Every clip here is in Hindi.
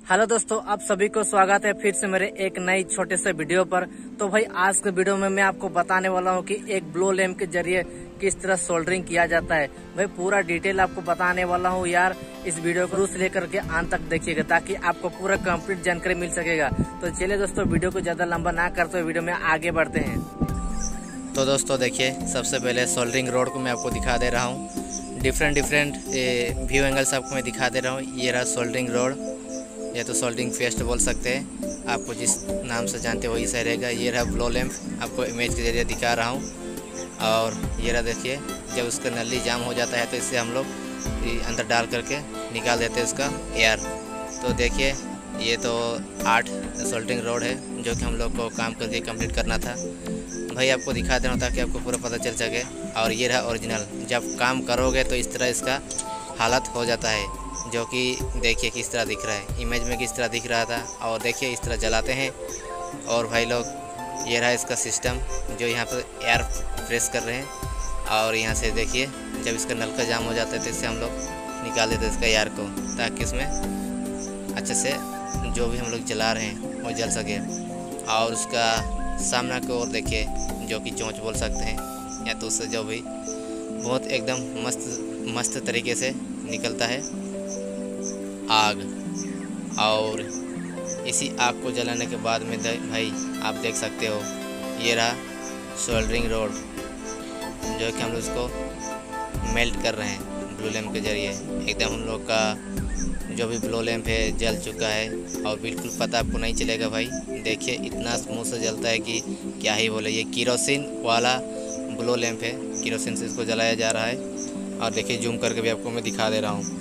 हेलो दोस्तों, आप सभी को स्वागत है फिर से मेरे एक नई छोटे से वीडियो पर। तो भाई आज के वीडियो में मैं आपको बताने वाला हूं कि एक ब्लो लैंप के जरिए किस तरह सोल्डरिंग किया जाता है। भाई पूरा डिटेल आपको बताने वाला हूं यार। इस वीडियो को शुरू से लेकर के अंत तक देखिएगा ताकि आपको पूरा कंप्लीट जानकारी मिल सकेगा। तो चलिए दोस्तों, वीडियो को ज्यादा लंबा ना करते हुए वीडियो में आगे बढ़ते हैं। तो दोस्तों देखिए, सबसे पहले सोल्डरिंग रोड को मैं आपको दिखा दे रहा हूँ। डिफरेंट व्यू एंगल्स आपको मैं दिखा दे रहा हूँ। ये रहा सोल्डरिंग रोड, या तो सोल्डरिंग पेस्ट बोल सकते हैं, आपको जिस नाम से जानते हो वही सही रहेगा। ये रहा ब्लो लैंप, आपको इमेज के जरिए दिखा रहा हूँ। और ये रहा देखिए, जब उसका नली जाम हो जाता है तो इसे हम लोग अंदर डाल करके निकाल देते हैं उसका एयर। तो देखिए, ये तो 8 सोल्डरिंग रोड है जो कि हम लोग को काम करके कंप्लीट करना था। भाई आपको दिखा देना था कि आपको पूरा पता चल सके। और ये रहा ओरिजिनल, जब काम करोगे तो इस तरह इसका हालत हो जाता है, जो कि देखिए किस तरह दिख रहा है। इमेज में किस तरह दिख रहा था, और देखिए इस तरह जलाते हैं। और भाई लोग, ये रहा इसका सिस्टम जो यहाँ पर एयर प्रेस कर रहे हैं। और यहाँ से देखिए, जब इसका नल का जाम हो जाता है तो इससे हम लोग निकाल देते हैं इसका एयर को, ताकि इसमें अच्छे से जो भी हम लोग जला रहे हैं वो जल सके। और उसका सामना की ओर देखिए, जो कि चोंच बोल सकते हैं, या तो उससे जो भी बहुत एकदम मस्त तरीके से निकलता है आग। और इसी आग को जलाने के बाद में भाई आप देख सकते हो, ये रहा सोल्डरिंग रोड जो कि हम लोग इसको मेल्ट कर रहे हैं ब्लो लैंप के जरिए। एकदम हम लोग का जो भी ब्लो लैंप है जल चुका है, और बिल्कुल पता आपको नहीं चलेगा भाई। देखिए इतना स्मूथ से जलता है कि क्या ही बोले। ये केरोसिन वाला ब्लो लैंप है, केरोसिन से इसको जलाया जा रहा है। और देखिए जूम करके भी आपको मैं दिखा दे रहा हूँ।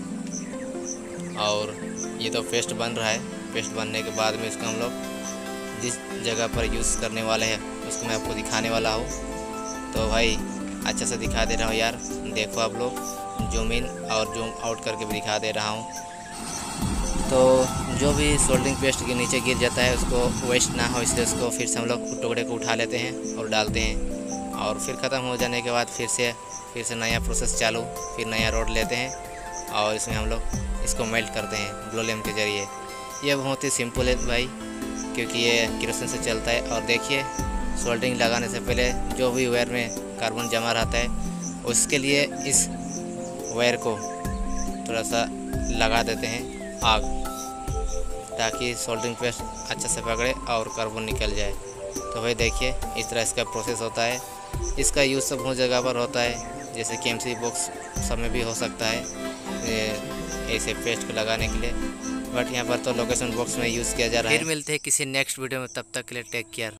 और ये तो पेस्ट बन रहा है। पेस्ट बनने के बाद में इसको हम लोग जिस जगह पर यूज़ करने वाले हैं उसको मैं आपको दिखाने वाला हूँ। तो भाई अच्छे से दिखा दे रहा हूँ यार, देखो आप लोग, जूम इन और जूम आउट करके भी दिखा दे रहा हूँ। तो जो भी सोल्डरिंग पेस्ट के नीचे गिर जाता है उसको वेस्ट ना हो, इसलिए उसको फिर से हम लोग टुकड़े को उठा लेते हैं और डालते हैं। और फिर ख़त्म हो जाने के बाद फिर से नया प्रोसेस चालू, फिर नया रोड लेते हैं और इसमें हम लोग इसको मेल्ट करते हैं ब्लो लैंप के जरिए। ये बहुत ही सिंपल है भाई, क्योंकि ये केरोसिन से चलता है। और देखिए, सोल्डरिंग लगाने से पहले जो भी वायर में कार्बन जमा रहता है उसके लिए इस वायर को थोड़ा सा लगा देते हैं आग, ताकि सोल्डरिंग पेस्ट अच्छे से पकड़े और कार्बन निकल जाए। तो भाई देखिए, इस तरह इसका प्रोसेस होता है। इसका यूज़ सब बहुत जगह पर होता है, जैसे KMC बॉक्स सब में भी हो सकता है ऐसे पेस्ट को लगाने के लिए, बट यहाँ पर तो लोकेशन बॉक्स में यूज़ किया जा रहा है। फिर मिलते हैं किसी नेक्स्ट वीडियो में, तब तक के लिए टेक केयर।